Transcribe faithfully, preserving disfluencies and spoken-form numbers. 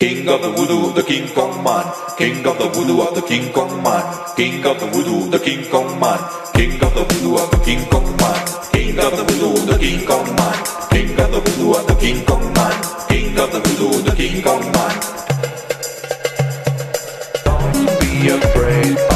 King of the voodoo, the King Kong man. King of the voodoo of the King Kong man. King of the voodoo, the King Kong man. King of the voodoo of the King Kong man. King of the voodoo, the King Kong man. King of the voodoo of the King Kong man. King of the voodoo, the King Kong man. Don't be afraid.